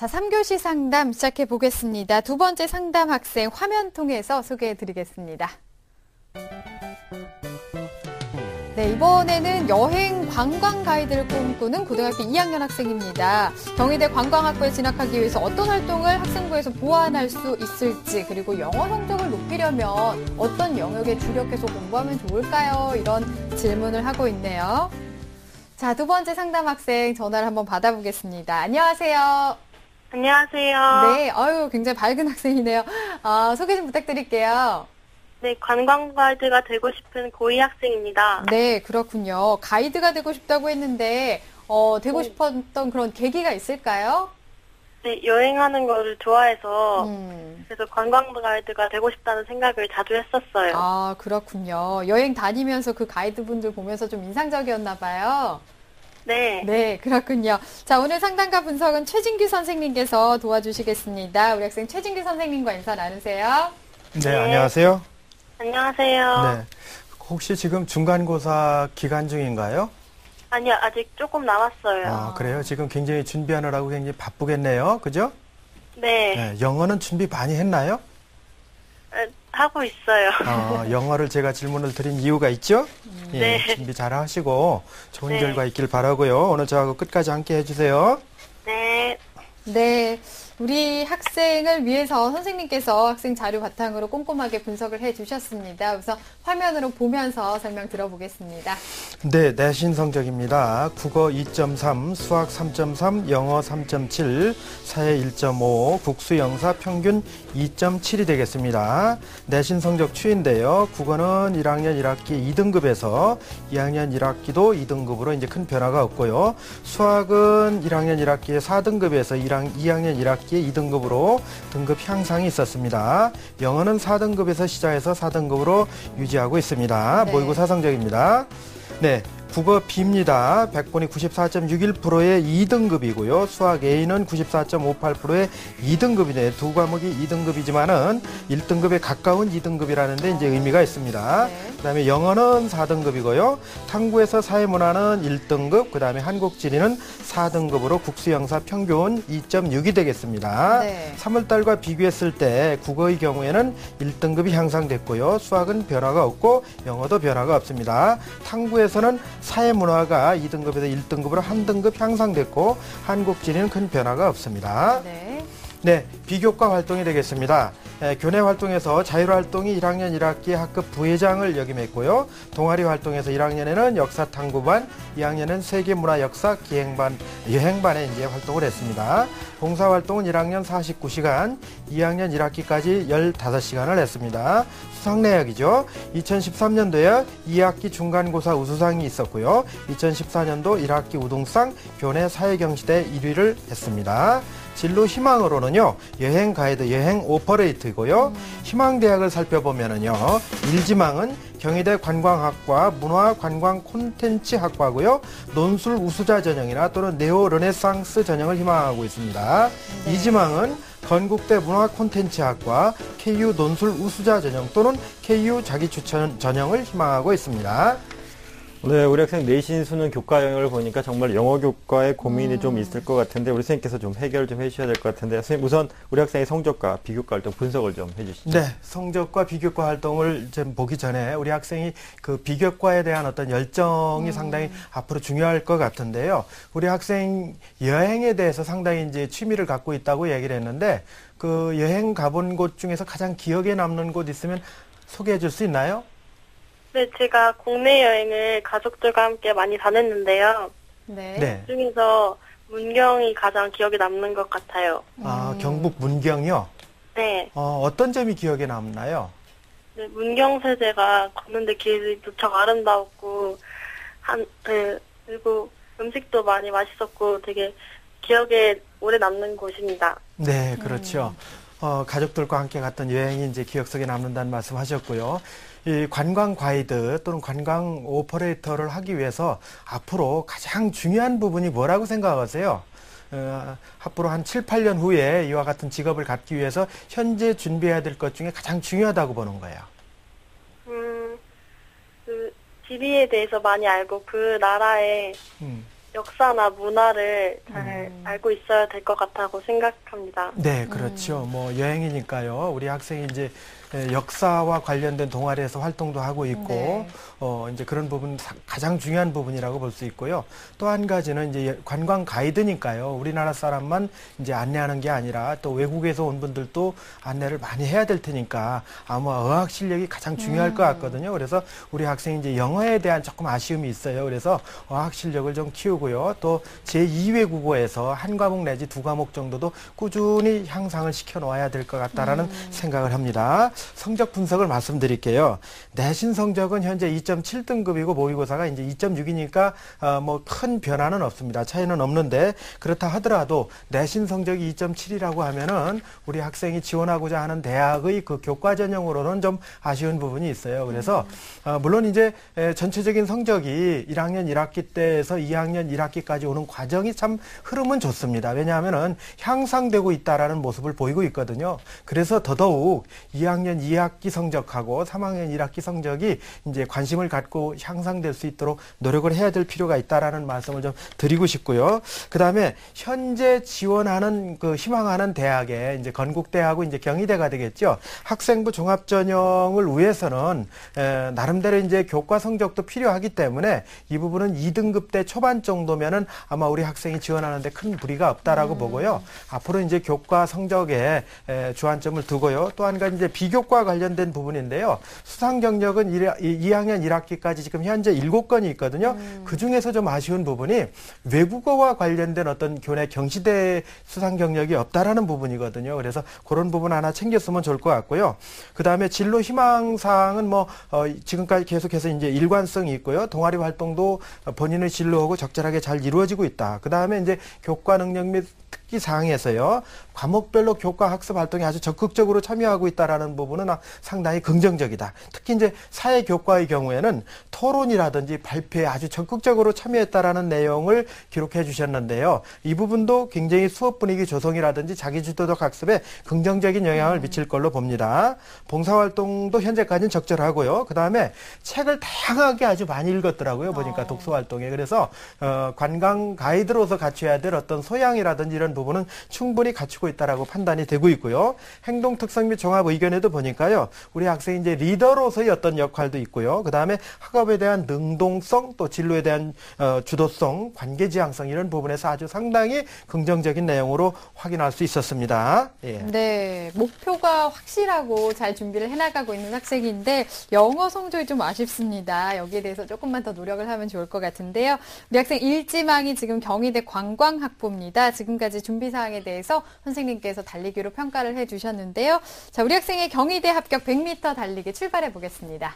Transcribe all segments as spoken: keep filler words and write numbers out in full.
자, 삼 교시 상담 시작해 보겠습니다. 두 번째 상담 학생 화면 통해서 소개해 드리겠습니다. 네, 이번에는 여행 관광 가이드를 꿈꾸는 고등학교 이 학년 학생입니다. 경희대 관광학부에 진학하기 위해서 어떤 활동을 학생부에서 보완할 수 있을지, 그리고 영어 성적을 높이려면 어떤 영역에 주력해서 공부하면 좋을까요? 이런 질문을 하고 있네요. 자, 두 번째 상담 학생 전화를 한번 받아보겠습니다. 안녕하세요. 안녕하세요. 네, 아유, 굉장히 밝은 학생이네요. 아, 소개 좀 부탁드릴게요. 네, 관광 가이드가 되고 싶은 고이 학생입니다. 네, 그렇군요. 가이드가 되고 싶다고 했는데, 어, 되고 네. 싶었던 그런 계기가 있을까요? 네, 여행하는 거를 좋아해서, 음. 그래서 관광 가이드가 되고 싶다는 생각을 자주 했었어요. 아, 그렇군요. 여행 다니면서 그 가이드분들 보면서 좀 인상적이었나 봐요. 네. 네, 그렇군요. 자, 오늘 상담과 분석은 최진규 선생님께서 도와주시겠습니다. 우리 학생 최진규 선생님과 인사 나누세요. 네, 네. 안녕하세요. 안녕하세요. 네. 혹시 지금 중간고사 기간 중인가요? 아니요, 아직 조금 남았어요. 아, 그래요? 지금 굉장히 준비하느라고 굉장히 바쁘겠네요. 그죠? 네. 네. 영어는 준비 많이 했나요? 에, 하고 있어요. 어, 영어를 제가 질문을 드린 이유가 있죠? 음. 예, 네. 준비 잘 하시고 좋은 네. 결과 있길 바라고요. 오늘 저하고 끝까지 함께 해주세요. 네. 네. 우리 학생을 위해서 선생님께서 학생 자료 바탕으로 꼼꼼하게 분석을 해 주셨습니다. 우선 화면으로 보면서 설명 들어보겠습니다. 네, 내신 성적입니다. 국어 이 점 삼, 수학 삼 점 삼, 영어 삼 점 칠, 사회 일 점 오, 국수 영사 평균 이 점 칠이 되겠습니다. 내신 성적 추인데요. 국어는 일 학년 일 학기 이 등급에서 이 학년 일 학기도 이 등급으로 이제 큰 변화가 없고요. 수학은 일 학년 일 학기에 사 등급에서 이 학년 일 학기 이 등급으로 등급 향상이 있었습니다. 영어는 사 등급에서 시작해서 사 등급으로 유지하고 있습니다. 네. 모의고사 성적입니다. 네. 국어 B입니다. 백 분이 구십사 점 육일 퍼센트의 이 등급이고요. 수학 A는 구십사 점 오팔 퍼센트의 이 등급이네요. 두 과목이 이 등급이지만은 일 등급에 가까운 이 등급이라는 데 이제 의미가 있습니다. 네. 그 다음에 영어는 사 등급이고요. 탐구에서 사회문화는 일 등급, 그 다음에 한국지리는 사 등급으로 국수영사 평균 이 점 육이 되겠습니다. 네. 삼월달과 비교했을 때 국어의 경우에는 일 등급이 향상됐고요. 수학은 변화가 없고 영어도 변화가 없습니다. 탐구에서는 사회문화가 이 등급에서 일 등급으로 한 등급 향상됐고 한국지리는 큰 변화가 없습니다. 네. 네, 비교과 활동이 되겠습니다. 네, 교내 활동에서 자율활동이 일 학년 일 학기 학급 부회장을 역임했고요. 동아리 활동에서 일 학년에는 역사탐구반, 이 학년은 세계문화역사 기행반, 여행반에 이제 활동을 했습니다. 봉사활동은 일 학년 사십구 시간, 이 학년 일 학기까지 십오 시간을 했습니다. 수상내역이죠. 이천십삼 년도에 이 학기 중간고사 우수상이 있었고요. 이천십사 년도 일 학기 우등상 교내 사회경시대 일 위를 했습니다. 진로 희망으로는요, 여행 가이드, 여행 오퍼레이트이고요. 음. 희망대학을 살펴보면은요, 일지망은 경희대 관광학과 문화관광 콘텐츠학과고요. 논술 우수자 전형이나 또는 네오 르네상스 전형을 희망하고 있습니다. 네. 이지망은 건국대 문화콘텐츠학과 케이유 논술 우수자 전형 또는 케이유 자기추천 전형을 희망하고 있습니다. 네, 우리 학생 내신 수능 교과 영역을 보니까 정말 영어 교과에 고민이 음. 좀 있을 것 같은데 우리 선생님께서 좀 해결 좀 해주셔야 될 것 같은데 선생님 우선 우리 학생의 성적과 비교과 활동 분석을 좀 해주시죠. 네, 성적과 비교과 활동을 좀 보기 전에 우리 학생이 그 비교과에 대한 어떤 열정이 음. 상당히 앞으로 중요할 것 같은데요. 우리 학생 여행에 대해서 상당히 이제 취미를 갖고 있다고 얘기를 했는데 그 여행 가본 곳 중에서 가장 기억에 남는 곳 있으면 소개해 줄 수 있나요? 네, 제가 국내 여행을 가족들과 함께 많이 다녔는데요. 네. 네. 그 중에서 문경이 가장 기억에 남는 것 같아요. 아, 경북 문경이요? 네. 어, 어떤 점이 기억에 남나요? 네, 문경세제가 걷는데 길이 무척 아름다웠고, 한, 네, 그리고 음식도 많이 맛있었고 되게 기억에 오래 남는 곳입니다. 네, 그렇죠. 음. 어, 가족들과 함께 갔던 여행이 이제 기억 속에 남는다는 말씀 하셨고요. 이 관광 가이드 또는 관광 오퍼레이터를 하기 위해서 앞으로 가장 중요한 부분이 뭐라고 생각하세요? 어, 앞으로 한 칠, 팔 년 후에 이와 같은 직업을 갖기 위해서 현재 준비해야 될 것 중에 가장 중요하다고 보는 거예요. 음, 그 지리에 대해서 많이 알고 그 나라의 음. 역사나 문화를 잘 음. 알고 있어야 될 것 같다고 생각합니다. 네, 그렇죠. 뭐 여행이니까요. 우리 학생이 이제 역사와 관련된 동아리에서 활동도 하고 있고, 네. 어, 이제 그런 부분 가장 중요한 부분이라고 볼 수 있고요. 또 한 가지는 이제 관광 가이드니까요. 우리나라 사람만 이제 안내하는 게 아니라 또 외국에서 온 분들도 안내를 많이 해야 될 테니까 아마 어학 실력이 가장 중요할 음. 것 같거든요. 그래서 우리 학생이 이제 영어에 대한 조금 아쉬움이 있어요. 그래서 어학 실력을 좀 키우고요. 또 제이 외국어에서 한 과목 내지 두 과목 정도도 꾸준히 향상을 시켜 놓아야 될 것 같다라는 음. 생각을 합니다. 성적 분석을 말씀드릴게요. 내신 성적은 현재 이 점 칠 등급이고 모의고사가 이제 이 점 육이니까 어, 뭐 큰 변화는 없습니다. 차이는 없는데 그렇다 하더라도 내신 성적이 이 점 칠이라고 하면은 우리 학생이 지원하고자 하는 대학의 그 교과 전형으로는 좀 아쉬운 부분이 있어요. 그래서 어, 물론 이제 에, 전체적인 성적이 일 학년 일 학기 때에서 이 학년 일 학기까지 오는 과정이 참 흐름은 좋습니다. 왜냐하면은 향상되고 있다라는 모습을 보이고 있거든요. 그래서 더더욱 이 학년 이 학기 성적하고 삼 학년 일 학기 성적이 이제 관심을 갖고 향상될 수 있도록 노력을 해야 될 필요가 있다라는 말씀을 좀 드리고 싶고요. 그 다음에 현재 지원하는 그 희망하는 대학에 이제 건국대하고 이제 경희대가 되겠죠. 학생부 종합전형을 위해서는 에, 나름대로 이제 교과 성적도 필요하기 때문에 이 부분은 이 등급대 초반 정도면은 아마 우리 학생이 지원하는데 큰 무리가 없다라고 음. 보고요. 앞으로 이제 교과 성적에 에, 주안점을 두고요. 또 한 가지 이제 비교과 관련된 부분인데요. 수상 경력은 이 학년 일 학기까지 지금 현재 일곱 건이 있거든요. 음. 그 중에서 좀 아쉬운 부분이 외국어와 관련된 어떤 교내 경시대 수상 경력이 없다라는 부분이거든요. 그래서 그런 부분 하나 챙겼으면 좋을 것 같고요. 그 다음에 진로 희망사항은 뭐 어, 지금까지 계속해서 이제 일관성이 있고요. 동아리 활동도 본인의 진로하고 적절하게 잘 이루어지고 있다. 그 다음에 이제 교과 능력 및 특기 사항에서요. 과목별로 교과 학습 활동에 아주 적극적으로 참여하고 있다라는 부분은 상당히 긍정적이다. 특히 이제 사회 교과의 경우에는 토론이라든지 발표에 아주 적극적으로 참여했다라는 내용을 기록해 주셨는데요. 이 부분도 굉장히 수업 분위기 조성이라든지 자기주도적 학습에 긍정적인 영향을 미칠 걸로 봅니다. 봉사활동도 현재까지는 적절하고요. 그 다음에 책을 다양하게 아주 많이 읽었더라고요. 보니까 어. 독서활동에. 그래서 어, 관광 가이드로서 갖춰야 될 어떤 소양이라든지 이런 부분은 충분히 갖추고 있다라고 판단이 되고 있고요. 행동 특성 및 종합 의견에도 보니까요. 우리 학생이 이제 리더로서의 어떤 역할도 있고요. 그 다음에 학업에 대한 능동성 또 진로에 대한 어, 주도성, 관계 지향성 이런 부분에서 아주 상당히 긍정적인 내용으로 확인할 수 있었습니다. 예. 네, 목표가 확실하고 잘 준비를 해나가고 있는 학생인데 영어 성적이 좀 아쉽습니다. 여기에 대해서 조금만 더 노력을 하면 좋을 것 같은데요. 우리 학생 일지망이 지금 경희대 관광학부입니다. 지금까지 준비 사항에 대해서 선생님께서 달리기로 평가를 해주셨는데요. 자, 우리 학생의 경희대 합격 백 미터 달리기 출발해 보겠습니다.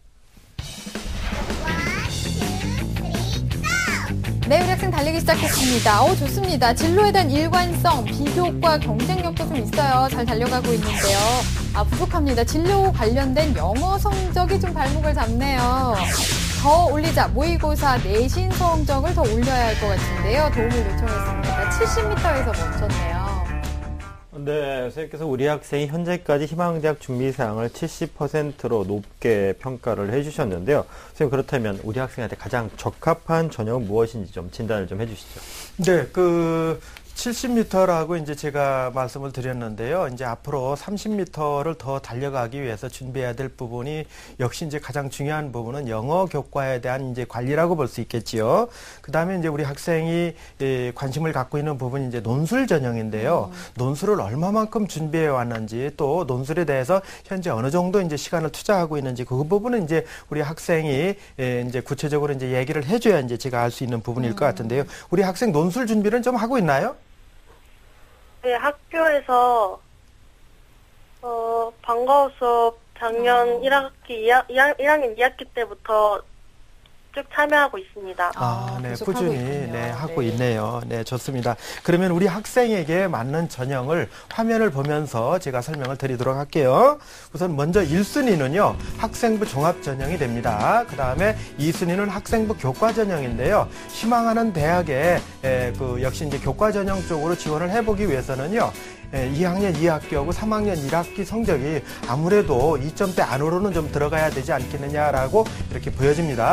네, 우리 학생 달리기 시작했습니다. 오, 좋습니다. 진로에 대한 일관성, 비교과 경쟁력도 좀 있어요. 잘 달려가고 있는데요. 아, 부족합니다. 진로 관련된 영어 성적이 좀 발목을 잡네요. 더 올리자, 모의고사 내신 성적을 더 올려야 할 것 같은데요. 도움을 요청했습니다. 칠십 미터에서 멈췄네요. 네, 선생님께서 우리 학생이 현재까지 희망대학 준비사항을 칠십 퍼센트로 높게 평가를 해주셨는데요. 선생님, 그렇다면 우리 학생한테 가장 적합한 전형은 무엇인지 좀 진단을 좀 해주시죠. 네, 그 칠십 미터라고 이제 제가 말씀을 드렸는데요. 이제 앞으로 삼십 미터를 더 달려가기 위해서 준비해야 될 부분이 역시 이제 가장 중요한 부분은 영어 교과에 대한 이제 관리라고 볼 수 있겠지요. 그 다음에 이제 우리 학생이 예, 관심을 갖고 있는 부분이 이제 논술 전형인데요. 음. 논술을 얼마만큼 준비해 왔는지 또 논술에 대해서 현재 어느 정도 이제 시간을 투자하고 있는지 그 부분은 이제 우리 학생이 예, 이제 구체적으로 이제 얘기를 해줘야 이제 제가 알 수 있는 부분일 음. 것 같은데요. 우리 학생 논술 준비는 좀 하고 있나요? 네, 학교에서 어, 방과후 수업 작년 음. 일 학기, 이 학, 일 학년 이 학기 때부터 쭉 참여하고 있습니다. 아, 네, 꾸준히 네, 하고 네. 있네요. 네, 좋습니다. 그러면 우리 학생에게 맞는 전형을 화면을 보면서 제가 설명을 드리도록 할게요. 우선 먼저 일 순위는요, 학생부 종합 전형이 됩니다. 그 다음에 이 순위는 학생부 교과 전형인데요. 희망하는 대학에 에, 그 역시 이제 교과 전형 쪽으로 지원을 해보기 위해서는요, 이 학년 이 학기하고 삼 학년 일 학기 성적이 아무래도 이 점대 안으로는 좀 들어가야 되지 않겠느냐라고 이렇게 보여집니다.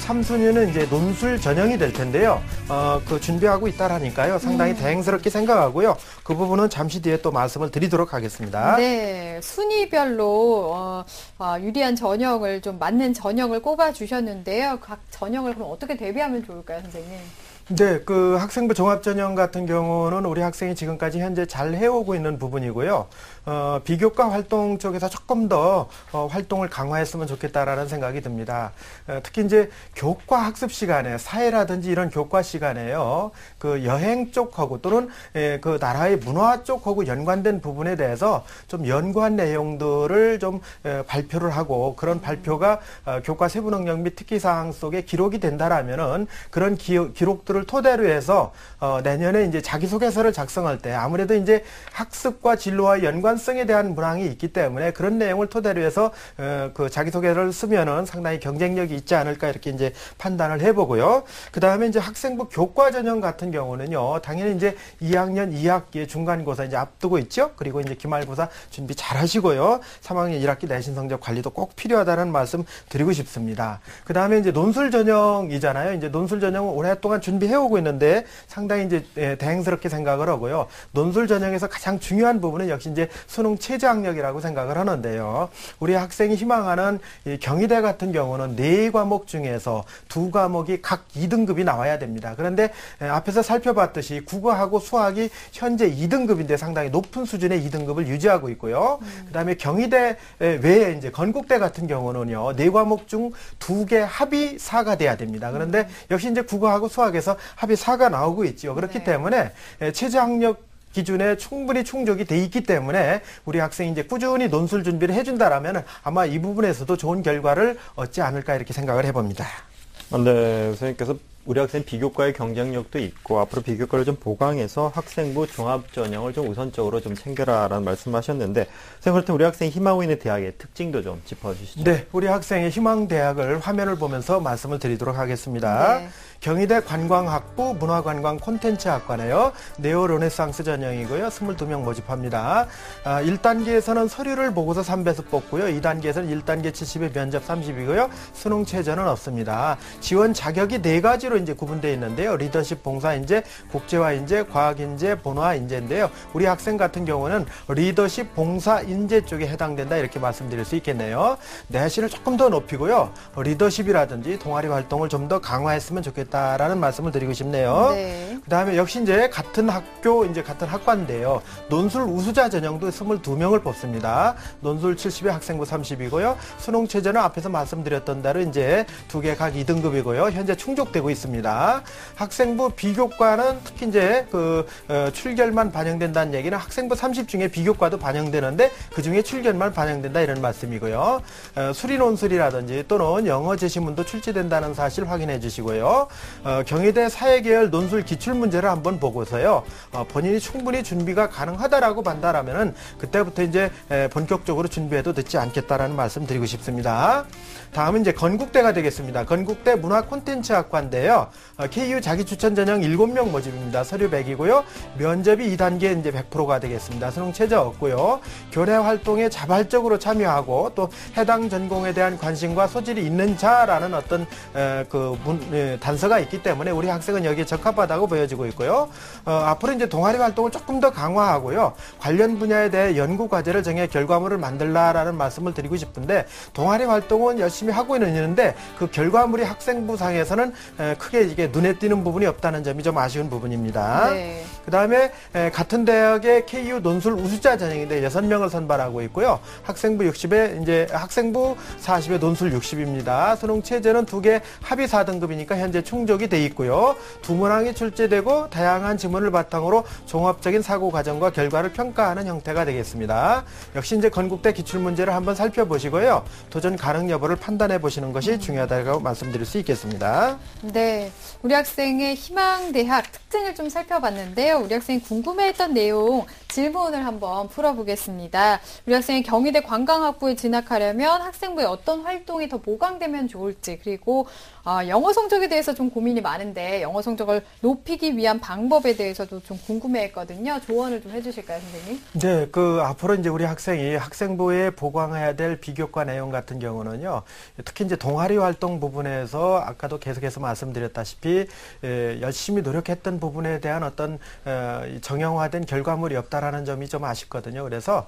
삼 순위는 이제 논술 전형이 될 텐데요. 어, 그 준비하고 있다라니까요. 상당히 음. 다행스럽게 생각하고요. 그 부분은 잠시 뒤에 또 말씀을 드리도록 하겠습니다. 네, 순위별로 어, 어, 유리한 전형을 좀 맞는 전형을 꼽아 주셨는데요. 각 전형을 그럼 어떻게 대비하면 좋을까요, 선생님? 네, 그 학생부 종합전형 같은 경우는 우리 학생이 지금까지 현재 잘 해오고 있는 부분이고요. 어, 비교과 활동 쪽에서 조금 더 어, 활동을 강화했으면 좋겠다라는 생각이 듭니다. 어, 특히 이제 교과 학습 시간에 사회라든지 이런 교과 시간에요. 그 여행 쪽하고 또는 예, 그 나라의 문화 쪽하고 연관된 부분에 대해서 좀 연구한 내용들을 좀 에, 발표를 하고 그런 발표가 어, 교과 세부 능력 및 특기 사항 속에 기록이 된다라면은 그런 기, 기록들을 토대로 해서 어, 내년에 이제 자기소개서를 작성할 때 아무래도 이제 학습과 진로와 연관성에 대한 문항이 있기 때문에 그런 내용을 토대로 해서 어, 그 자기소개를 쓰면은 상당히 경쟁력이 있지 않을까 이렇게 이제 판단을 해보고요. 그 다음에 이제 학생부 교과 전형 같은 경우는요, 당연히 이제 이 학년 이 학기에 중간고사 이제 앞두고 있죠. 그리고 이제 기말고사 준비 잘 하시고요. 삼 학년 일 학기 내신 성적 관리도 꼭 필요하다는 말씀 드리고 싶습니다. 그 다음에 이제 논술 전형이잖아요. 이제 논술 전형은 오랫동안 준비해 오고 있는데 상당히 이제 다행스럽게 생각을 하고요. 논술 전형에서 가장 중요한 부분은 역시 이제 수능 최저학력이라고 생각을 하는데요. 우리 학생이 희망하는 이 경희대 같은 경우는 네 과목 중에서 두 과목이 각 이 등급이 나와야 됩니다. 그런데 앞에서 살펴봤듯이 국어하고 수학이 현재 이 등급인데 상당히 높은 수준의 이 등급을 유지하고 있고요. 음. 그다음에 경희대 외에 이제 건국대 같은 경우는요, 네 과목 중 두 개 합이 사가 돼야 됩니다. 그런데 음. 역시 이제 국어하고 수학에서 합이 사가 나오고 있죠. 그렇기 네. 때문에 최저학력 기준에 충분히 충족이 돼 있기 때문에 우리 학생이 이제 꾸준히 논술 준비를 해준다라면 아마 이 부분에서도 좋은 결과를 얻지 않을까 이렇게 생각을 해봅니다. 네, 선생님께서 우리 학생 비교과의 경쟁력도 있고 앞으로 비교과를 좀 보강해서 학생부 종합전형을 좀 우선적으로 좀 챙겨라라는 말씀하셨는데, 선생님 그렇다면 우리 학생이 희망하고 있는 대학의 특징도 좀 짚어주시죠. 네, 우리 학생의 희망 대학을 화면을 보면서 말씀을 드리도록 하겠습니다. 네. 경희대 관광학부 문화관광 콘텐츠학과네요. 네오 르네상스 전형이고요. 이십이 명 모집합니다. 아, 일 단계에서는 서류를 보고서 삼 배속 뽑고요. 이 단계에서는 일 단계 칠십에 면접 삼십이고요. 수능 최저는 없습니다. 지원 자격이 네 가지로 이제 구분되어 있는데요. 리더십, 봉사인재, 국제화인재, 과학인재, 본화인재인데요. 우리 학생 같은 경우는 리더십, 봉사인재 쪽에 해당된다 이렇게 말씀드릴 수 있겠네요. 내신을 조금 더 높이고요. 리더십이라든지 동아리 활동을 좀 더 강화했으면 좋겠다. 라는 말씀을 드리고 싶네요. 네. 그 다음에 역시 이제 같은 학교, 이제 같은 학과인데요. 논술 우수자 전형도 이십이 명을 뽑습니다. 논술 칠십에 학생부 삼십이고요. 수능 최저는 앞에서 말씀드렸던 대로 이제 두 개 각 이 등급이고요. 현재 충족되고 있습니다. 학생부 비교과는 특히 이제 그 어, 출결만 반영된다는 얘기는 학생부 삼십 중에 비교과도 반영되는데 그 중에 출결만 반영된다 이런 말씀이고요. 어, 수리 논술이라든지 또는 영어 제시문도 출제된다는 사실 확인해 주시고요. 어, 경희대 사회계열 논술 기출문제를 한번 보고서요. 어, 본인이 충분히 준비가 가능하다라고 판단하면은 그때부터 이제 에, 본격적으로 준비해도 늦지 않겠다라는 말씀 드리고 싶습니다. 다음은 이제 건국대가 되겠습니다. 건국대 문화콘텐츠학과인데요. 어, 케이유 자기추천 전형 일곱 명 모집입니다. 서류 백이고요. 면접이 이 단계 이제 백 퍼센트가 되겠습니다. 수능 최저 없고요. 교내 활동에 자발적으로 참여하고 또 해당 전공에 대한 관심과 소질이 있는 자라는 어떤 에, 그 문, 에, 단서가 있기 때문에 우리 학생은 여기에 적합하다고 보여지고 있고요. 어, 앞으로 이제 동아리 활동을 조금 더 강화하고요. 관련 분야에 대해 연구 과제를 정해 결과물을 만들라라는 말씀을 드리고 싶은데, 동아리 활동은 열심히 하고 있는데 그 결과물이 학생부 상에서는 에, 크게 이게 눈에 띄는 부분이 없다는 점이 좀 아쉬운 부분입니다. 네. 그 다음에 같은 대학의 케이유 논술 우수자 전형인데 여섯 명을 선발하고 있고요. 학생부 육십에 이제 학생부 사십에 논술 육십입니다. 수능 최저는 두 개 합의 사 등급이니까 현재 충족이 돼 있고요. 두 문항이 출제되고 다양한 지문을 바탕으로 종합적인 사고 과정과 결과를 평가하는 형태가 되겠습니다. 역시 이제 건국대 기출문제를 한번 살펴보시고요. 도전 가능 여부를 판단해 보시는 것이 음. 중요하다고 말씀드릴 수 있겠습니다. 네, 우리 학생의 희망대학 특징을 좀 살펴봤는데요. 우리 학생이 궁금해했던 내용 질문을 한번 풀어보겠습니다. 우리 학생이 경희대 관광학부에 진학하려면 학생부에 어떤 활동이 더 보강되면 좋을지, 그리고 어, 영어 성적에 대해서 좀 고민이 많은데 영어 성적을 높이기 위한 방법에 대해서도 좀 궁금해했거든요. 조언을 좀 해주실까요, 선생님? 네, 그 앞으로 이제 우리 학생이 학생부에 보강해야 될 비교과 내용 같은 경우는요, 특히 이제 동아리 활동 부분에서 아까도 계속해서 말씀드렸다시피 에, 열심히 노력했던 부분에 대한 어떤 에, 정형화된 결과물이 없다라는 점이 좀 아쉽거든요. 그래서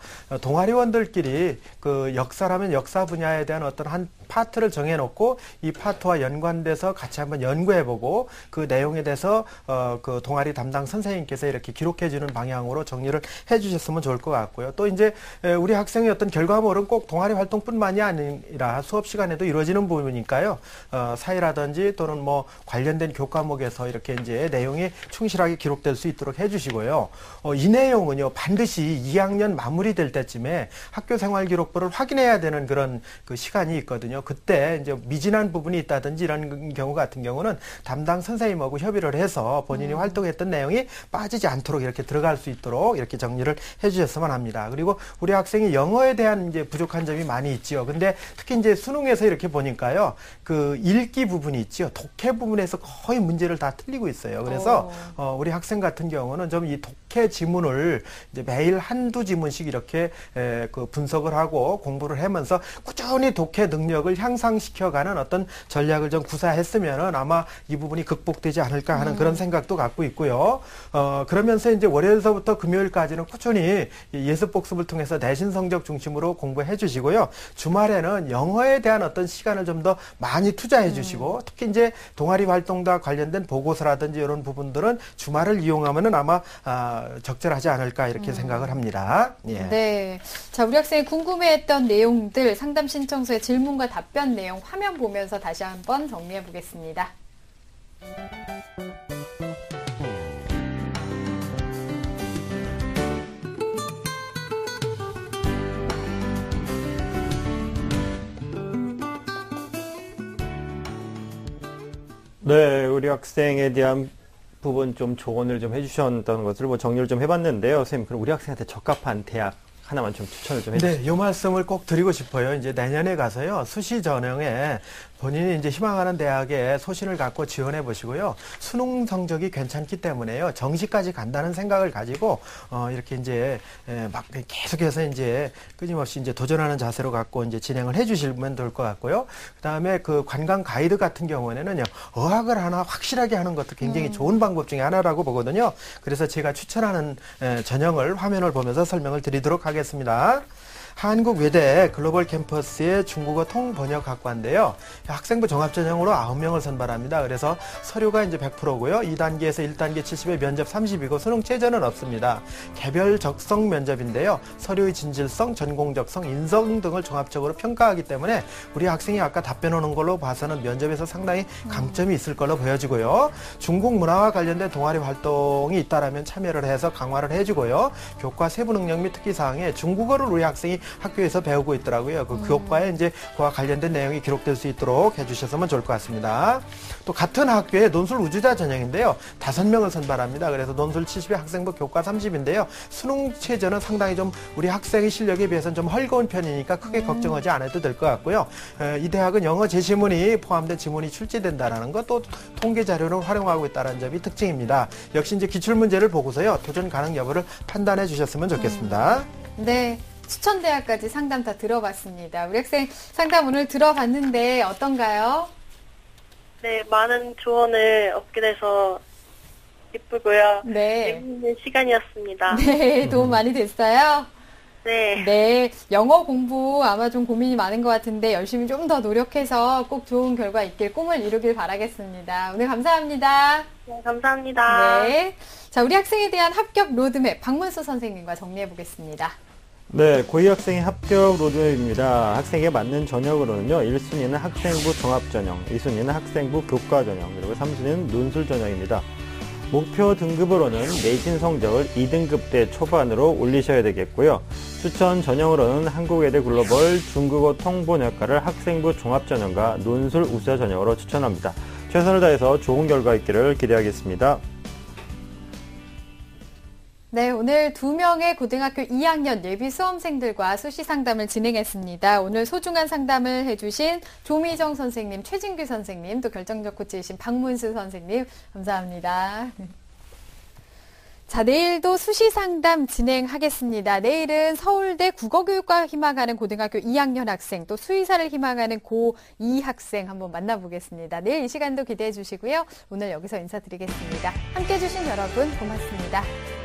동아리원들끼리 그 역사라면 역사 분야에 대한 어떤 한 파트를 정해놓고 이 파트와 연관돼서 같이 한번 연구해보고 그 내용에 대해서 어, 그 동아리 담당 선생님께서 이렇게 기록해주는 방향으로 정리를 해주셨으면 좋을 것 같고요. 또 이제 우리 학생의 어떤 결과물은 꼭 동아리 활동뿐만이 아니라 수업 시간에도 이루어지는 부분이니까요. 어, 사회라든지 또는 뭐 관련된 교과목에서 이렇게 이제 내용이 충실하게 기록될 수 있도록 해주시고요. 어, 이 내용은요 반드시 이 학년 마무리될 때쯤에 학교생활기록부를 확인해야 되는 그런 그 시간이 있거든요. 그때 이제 미진한 부분이 있다든지 이런 경우 같은 경우는 담당 선생님하고 협의를 해서 본인이 음. 활동했던 내용이 빠지지 않도록 이렇게 들어갈 수 있도록 이렇게 정리를 해주셨으면 합니다. 그리고 우리 학생이 영어에 대한 이제 부족한 점이 많이 있지요. 근데 특히 이제 수능에서 이렇게 보니까요, 그 읽기 부분이 있지요. 독해 부분에서 거의 문제를 다 틀리고 있어요. 그래서 어, 우리 학생 같은 경우는 좀 이 독해 지문을 이제 매일 한두 지문씩 이렇게 에, 그 분석을 하고 공부를 하면서 꾸준히 독해 능력을 향상시켜가는 어떤 전략을 좀 구사했으면은 아마 이 부분이 극복되지 않을까 하는 음. 그런 생각도 갖고 있고요. 어, 그러면서 이제 월요일서부터 금요일까지는 꾸준히 예습 복습을 통해서 내신 성적 중심으로 공부해 주시고요. 주말에는 영어에 대한 어떤 시간을 좀 더 많이 투자해 주시고 음. 특히 이제 동아리 활동과 관련된 보고서라든지 이런 부분들은 주말을 이용하면은 아마 아, 적절하지 않을까 이렇게 음. 생각을 합니다. 예. 네. 자, 우리 학생이 궁금해했던 내용들 상담 신청서의 질문과 답변 내용 화면 보면서 다시 한번 정리해 보겠습니다. 네, 우리 학생에 대한 부분 좀 조언을 좀 해주셨다는 것을 뭐 정리를 좀 해봤는데요. 선생님, 그럼 우리 학생한테 적합한 대학 하나만 좀 추천을 좀 해주세요. 네, 이 말씀을 꼭 드리고 싶어요. 이제 내년에 가서요, 수시 전형에 본인이 이제 희망하는 대학에 소신을 갖고 지원해 보시고요. 수능 성적이 괜찮기 때문에요. 정시까지 간다는 생각을 가지고 어 이렇게 이제 에, 막 계속해서 이제 끊임없이 이제 도전하는 자세로 갖고 이제 진행을 해 주시면 될 것 같고요. 그다음에 그 관광 가이드 같은 경우에는요. 어학을 하나 확실하게 하는 것도 굉장히 음. 좋은 방법 중에 하나라고 보거든요. 그래서 제가 추천하는 에, 전형을 화면을 보면서 설명을 드리도록 하겠습니다. 한국외대 글로벌 캠퍼스의 중국어 통번역학과인데요. 학생부 종합전형으로 아홉 명을 선발합니다. 그래서 서류가 이제 백 퍼센트고요. 이 단계에서 일 단계 칠십에 면접 삼십이고 수능 최저는 없습니다. 개별 적성 면접인데요. 서류의 진실성, 전공 적성, 인성 등을 종합적으로 평가하기 때문에 우리 학생이 아까 답변 오는 걸로 봐서는 면접에서 상당히 강점이 있을 걸로 보여지고요. 중국 문화와 관련된 동아리 활동이 있다라면 참여를 해서 강화를 해주고요. 교과 세부 능력 및 특기 사항에 중국어를 우리 학생이 학교에서 배우고 있더라고요. 그 음. 교과에 이제 그와 관련된 내용이 기록될 수 있도록 해주셨으면 좋을 것 같습니다. 또 같은 학교에 논술 우주자 전형인데요. 다섯 명을 선발합니다. 그래서 논술 칠십에 학생부 교과 삼십인데요. 수능 최저는 상당히 좀 우리 학생의 실력에 비해서는 좀 헐거운 편이니까 크게 음. 걱정하지 않아도 될 것 같고요. 에, 이 대학은 영어 제시문이 포함된 지문이 출제된다라는 것, 또 통계 자료를 활용하고 있다는 점이 특징입니다. 역시 이제 기출문제를 보고서요. 도전 가능 여부를 판단해 주셨으면 좋겠습니다. 음. 네. 추천 대학까지 상담 다 들어봤습니다. 우리 학생 상담 오늘 들어봤는데 어떤가요? 네, 많은 조언을 얻게 돼서 기쁘고요. 네. 재미있는 시간이었습니다. 네, 도움 많이 됐어요? 네. 네, 영어 공부 아마 좀 고민이 많은 것 같은데 열심히 좀 더 노력해서 꼭 좋은 결과 있길, 꿈을 이루길 바라겠습니다. 오늘 감사합니다. 네, 감사합니다. 네. 자, 우리 학생에 대한 합격 로드맵 박문수 선생님과 정리해 보겠습니다. 네, 고이 학생의 합격 로드맵입니다. 학생에게 맞는 전형으로는요, 일 순위는 학생부 종합전형, 이 순위는 학생부 교과전형, 그리고 삼 순위는 논술전형입니다. 목표 등급으로는 내신 성적을 이 등급대 초반으로 올리셔야 되겠고요. 추천 전형으로는 한국외대 글로벌 중국어 통번역과를 학생부 종합전형과 논술 우수자 전형으로 추천합니다. 최선을 다해서 좋은 결과 있기를 기대하겠습니다. 네, 오늘 두 명의 고등학교 이 학년 예비 수험생들과 수시 상담을 진행했습니다. 오늘 소중한 상담을 해주신 조미정 선생님, 최진규 선생님, 또 결정적 코치이신 박문수 선생님, 감사합니다. 자, 내일도 수시 상담 진행하겠습니다. 내일은 서울대 국어교육과 희망하는 고등학교 이 학년 학생, 또 수의사를 희망하는 고이 학생 한번 만나보겠습니다. 내일 이 시간도 기대해 주시고요. 오늘 여기서 인사드리겠습니다. 함께 해주신 여러분 고맙습니다.